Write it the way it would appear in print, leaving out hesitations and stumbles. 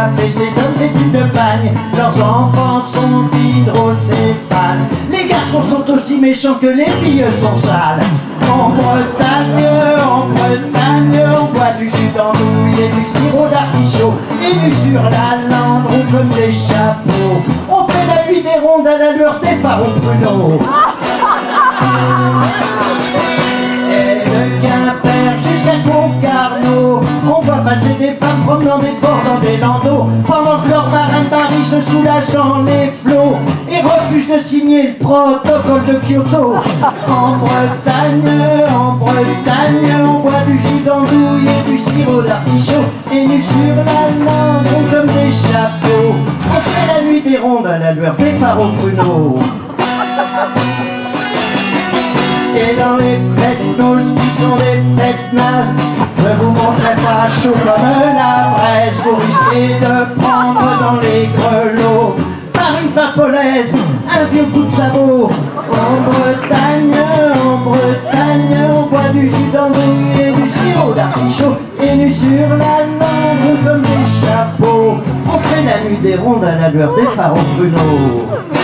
soif et ces hommes vêtus de bagne, leurs enfants sont hydrocéphales. Les garçons sont aussi méchants que les filles sont sales. En Bretagne, on boit du jus d'andouille et du sirop d'artichaut. Et nus sur la lande, on comme des chapeaux. On fait la nuit des rondes à la lueur des phares aux pruneaux. Et de Quimper jusqu'à Concarneau, on voit passer des femmes promenant des ports dans des landaux, pendant que leur marin de Paris se soulage dans les flots et refuse de signer le protocole de Kyoto. En Bretagne, on boit du jus d'andouille et du sirop d'artichaut, et nus sur la lande, on comme des chapeaux. On fait la nuit des rondes à la lueur des phares aux pruneaux. Et dans les fêtes noces qui sont des fêtes nazes, ne vous montrez pas chaud comme la braise. Vous risquez de prendre dans les grelots par une papolaise un vieux coup de sabot. En Bretagne, on boit du jus d'andouille et du sirop d'artichaut, et nus sur la lande comme des chapeaux, on fait la nuit des rondes à la lueur des phares aux pruneaux.